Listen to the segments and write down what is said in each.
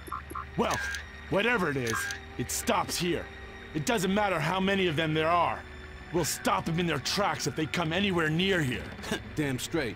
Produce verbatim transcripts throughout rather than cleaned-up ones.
Well, whatever it is, it stops here. It doesn't matter how many of them there are. We'll stop them in their tracks if they come anywhere near here. Damn straight.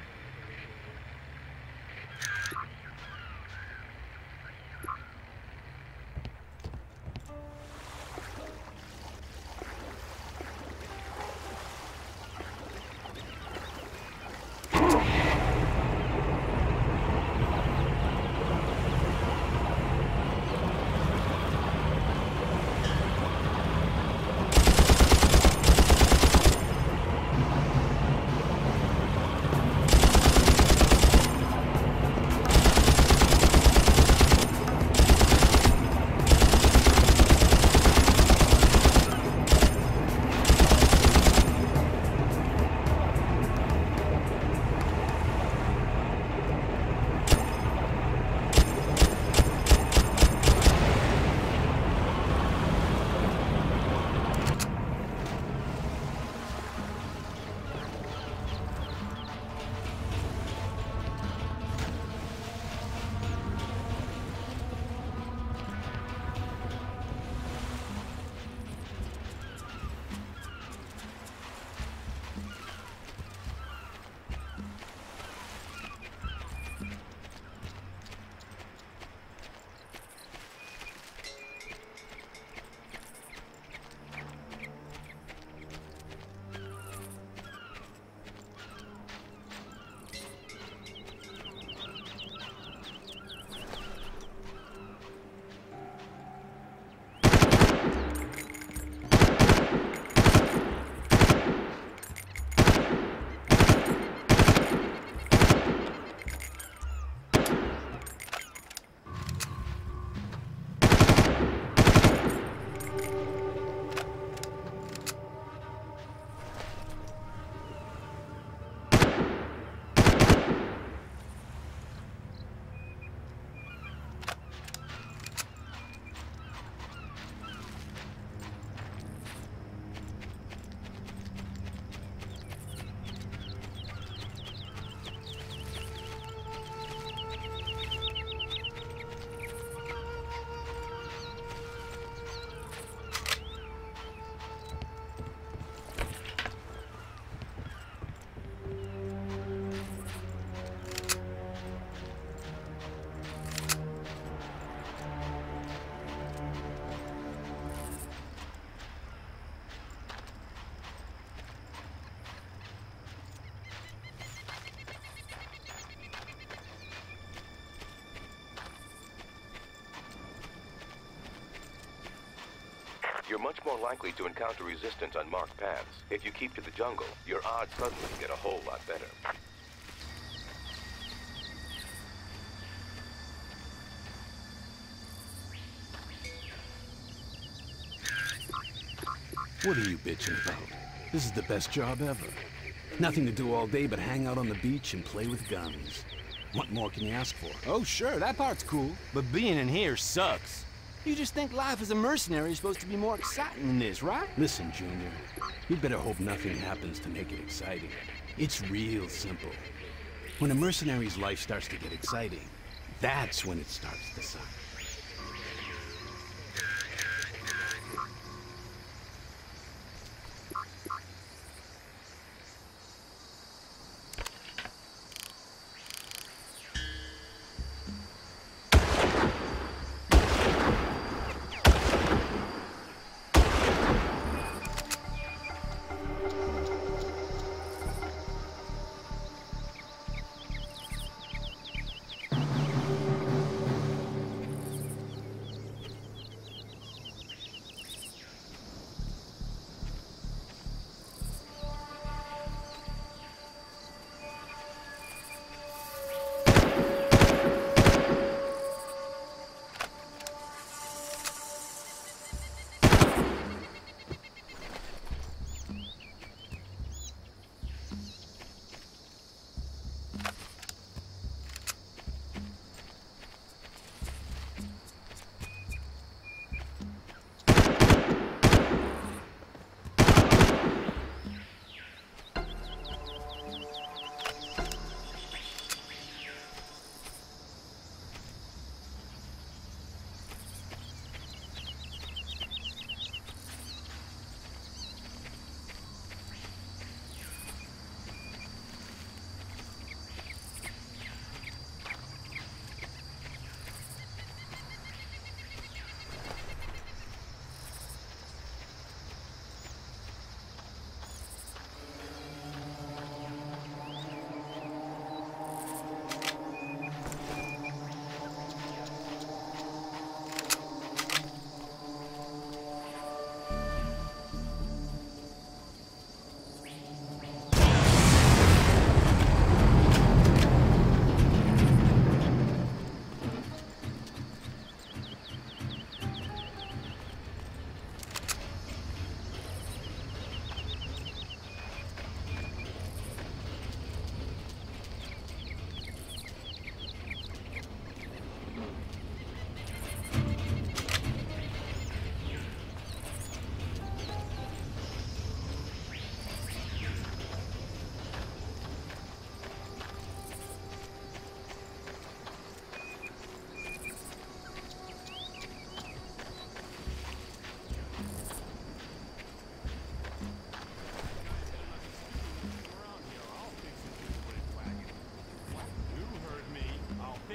You're much more likely to encounter resistance on marked paths. If you keep to the jungle, your odds suddenly get a whole lot better. What are you bitching about? This is the best job ever. Nothing to do all day but hang out on the beach and play with guns. What more can you ask for? Oh, sure, that part's cool. But being in here sucks. You just think life as a mercenary is supposed to be more exciting than this, right? Listen, Junior, you'd better hope nothing happens to make it exciting. It's real simple. When a mercenary's life starts to get exciting, that's when it starts to suck.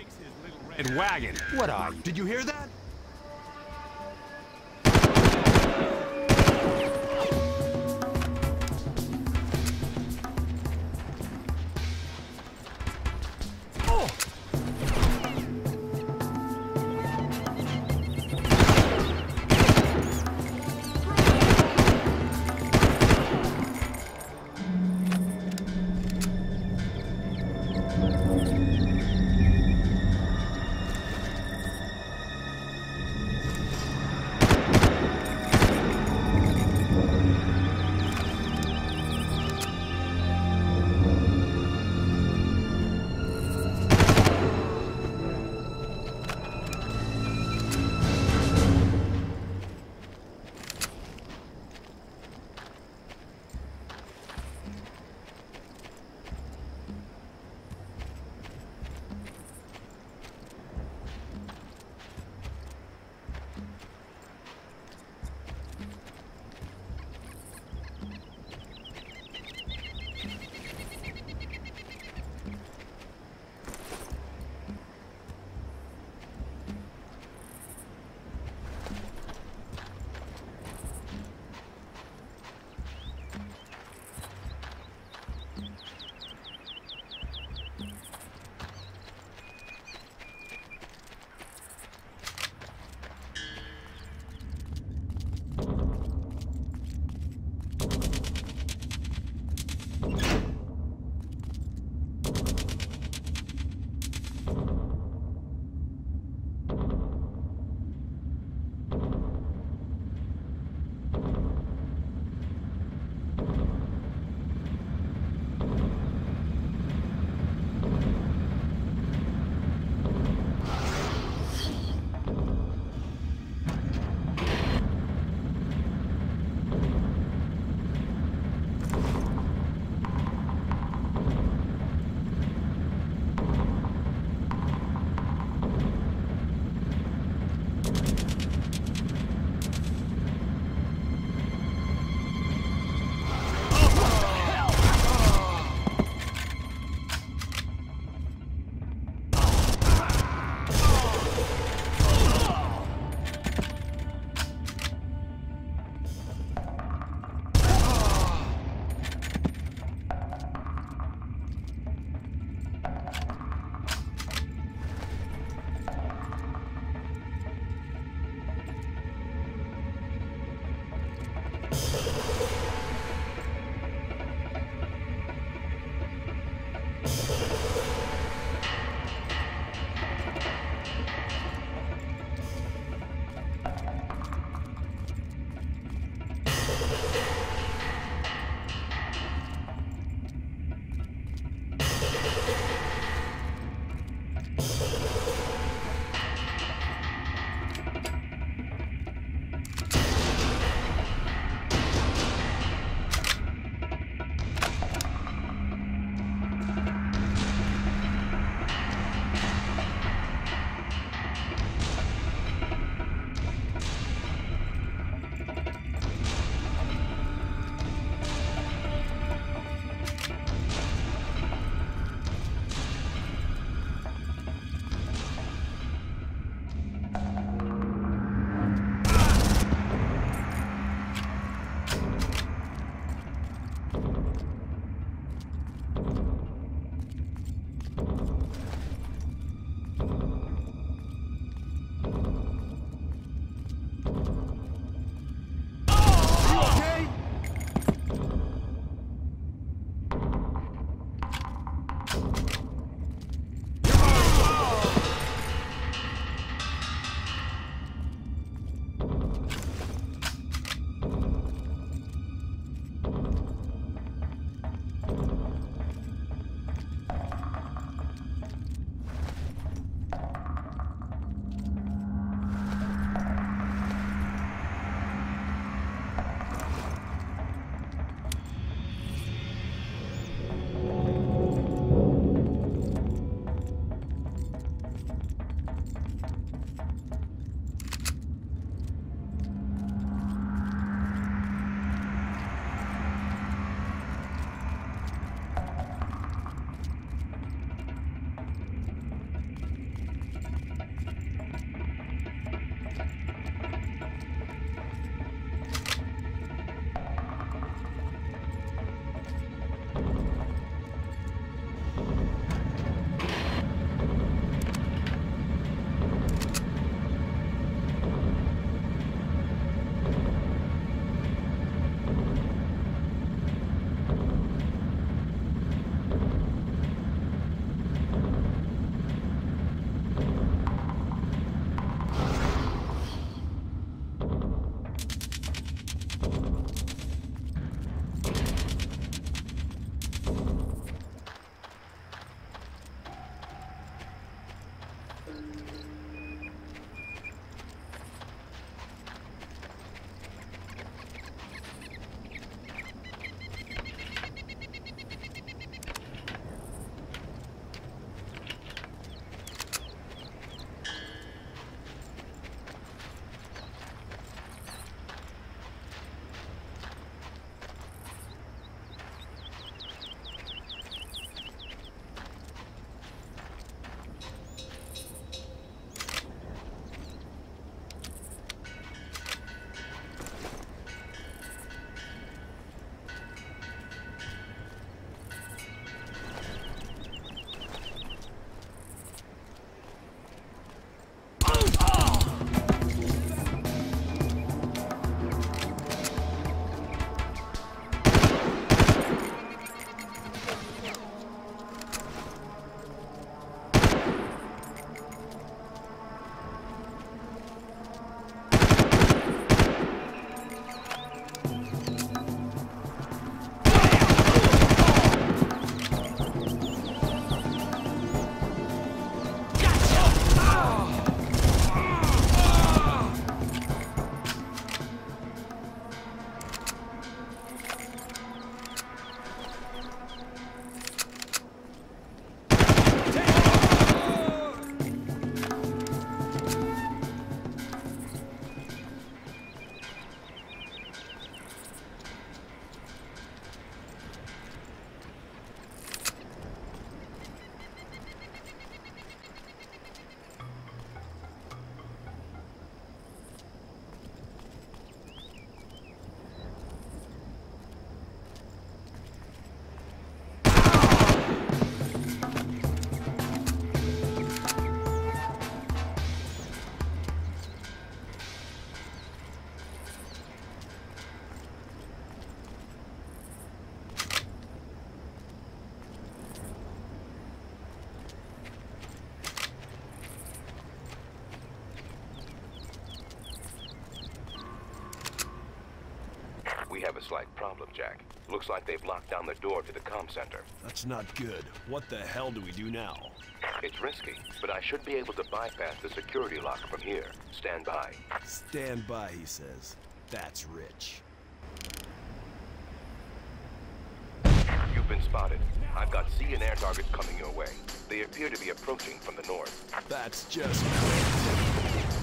takes his little red wagon. What are you? Did you hear that? We have a slight problem, Jack. Looks like they've locked down the door to the comm center. That's not good. What the hell do we do now? It's risky, but I should be able to bypass the security lock from here. Stand by. Stand by, he says. That's rich. You've been spotted. I've got sea and air targets coming your way. They appear to be approaching from the north. That's just great.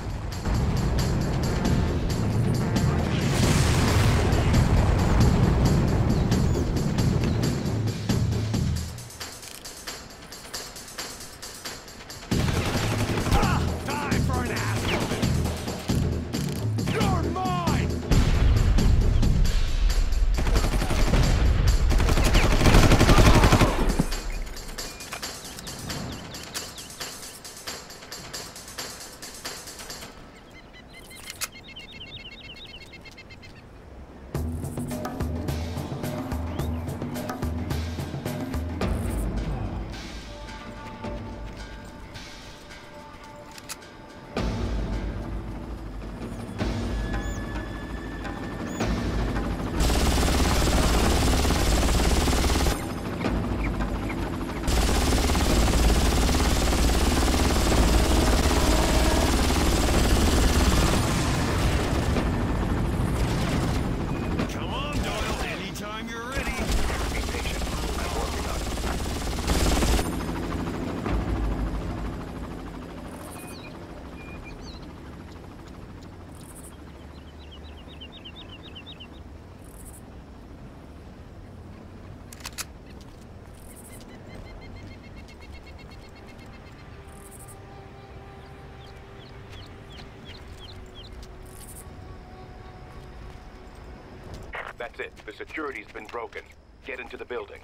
That's it. The security's been broken. Get into the building.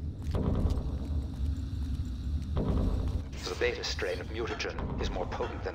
The beta strain of mutagen is more potent than